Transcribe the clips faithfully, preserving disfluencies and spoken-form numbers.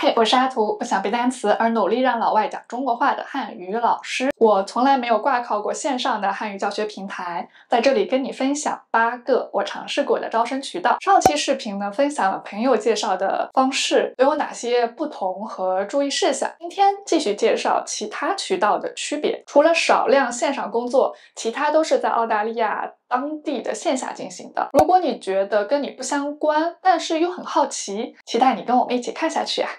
嘿，我是阿图，不想背单词而努力让老外讲中国话的汉语老师。我从来没有挂靠过线上的汉语教学平台，在这里跟你分享八个我尝试过的招生渠道。上期视频呢，分享了朋友介绍的方式都有哪些不同和注意事项。今天继续介绍其他渠道的区别。除了少量线上工作，其他都是在澳大利亚当地的线下进行的。如果你觉得跟你不相关，但是又很好奇，期待你跟我们一起看下去啊！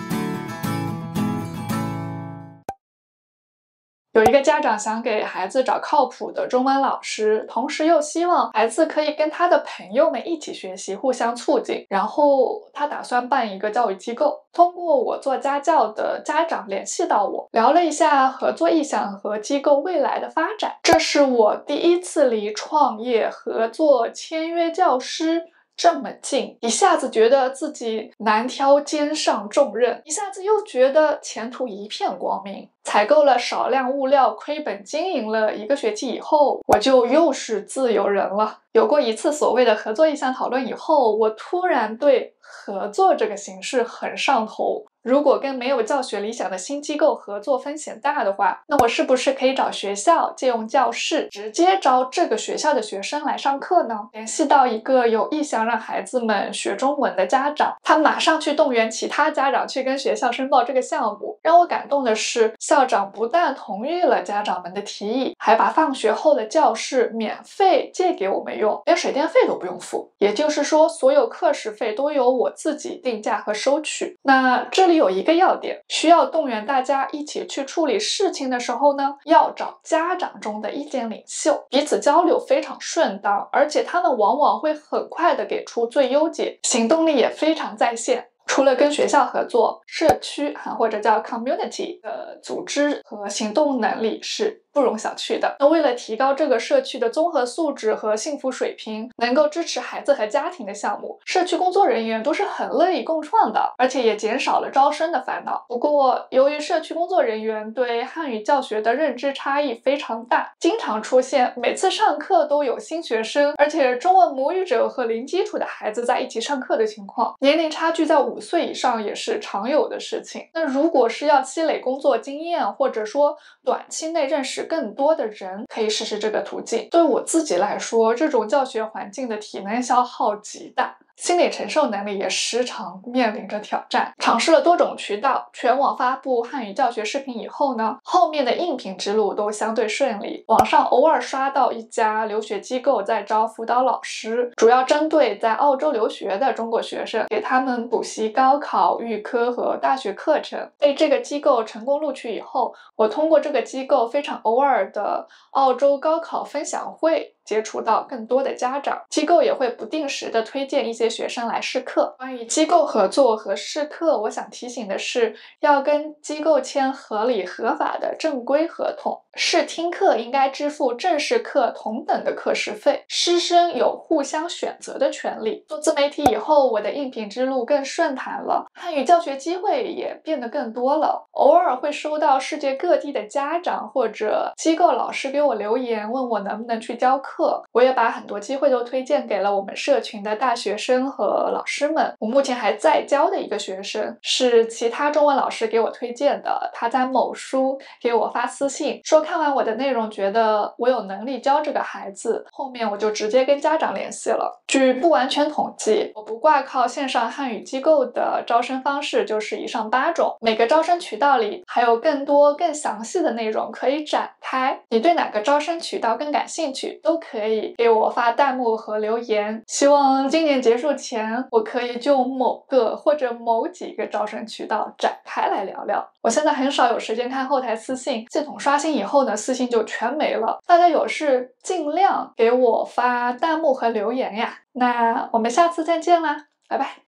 有一个家长想给孩子找靠谱的中文老师，同时又希望孩子可以跟他的朋友们一起学习，互相促进。然后他打算办一个教育机构，通过我做家教的家长联系到我，聊了一下合作意向和机构未来的发展。这是我第一次离创业、合作、签约教师这么近，一下子觉得自己难挑肩上重任，一下子又觉得前途一片光明。采购了少量物料，亏本经营了一个学期以后，我就又是自由人了。有过一次所谓的合作意向讨论以后，我突然对合作这个形式很上头。如果跟没有教学理想的新机构合作风险大的话，那我是不是可以找学校借用教室，直接招这个学校的学生来上课呢？联系到一个有意向让孩子们学中文的家长，他马上去动员其他家长去跟学校申报这个项目。让我感动的是，校长不但同意了家长们的提议，还把放学后的教室免费借给我们用，连水电费都不用付。也就是说，所有课时费都由我自己定价和收取。那这里有一个要点，需要动员大家一起去处理事情的时候呢，要找家长中的意见领袖，彼此交流非常顺当，而且他们往往会很快的给出最优解，行动力也非常在线。除了跟学校合作，社区或者叫 community 的组织和行动能力是不容小觑的。那为了提高这个社区的综合素质和幸福水平，能够支持孩子和家庭的项目，社区工作人员都是很乐意共创的，而且也减少了招生的烦恼。不过，由于社区工作人员对汉语教学的认知差异非常大，经常出现每次上课都有新学生，而且中文母语者和零基础的孩子在一起上课的情况，年龄差距在五岁以上也是常有的事情。那如果是要积累工作经验，或者说短期内认识更多的人，可以试试这个途径。对我自己来说，这种教学环境的体能消耗极大，心理承受能力也时常面临着挑战。尝试了多种渠道，全网发布汉语教学视频以后呢，后面的应聘之路都相对顺利。网上偶尔刷到一家留学机构在招辅导老师，主要针对在澳洲留学的中国学生，给他们补习高考、预科和大学课程。被这个机构成功录取以后，我通过这个机构非常偶尔的澳洲高考分享会接触到更多的家长，机构也会不定时的推荐一些学生来试课。关于机构合作和试课，我想提醒的是，要跟机构签合理合法的正规合同。试听课应该支付正式课同等的课时费，师生有互相选择的权利。做自媒体以后，我的应聘之路更顺坦了，汉语教学机会也变得更多了。偶尔会收到世界各地的家长或者机构老师给我留言，问我能不能去教课。我也把很多机会都推荐给了我们社群的大学生和老师们。我目前还在教的一个学生是其他中文老师给我推荐的，他在某书给我发私信说看完我的内容觉得我有能力教这个孩子，后面我就直接跟家长联系了。据不完全统计，我不挂靠线上汉语机构的招生方式就是以上八种，每个招生渠道里还有更多更详细的内容可以展开。你对哪个招生渠道更感兴趣，都可以给我发弹幕和留言。希望今年结束前，我可以就某个或者某几个招生渠道展开来聊聊。我现在很少有时间看后台私信，系统刷新以后呢，私信就全没了。大家有事尽量给我发弹幕和留言呀。那我们下次再见啦，拜拜。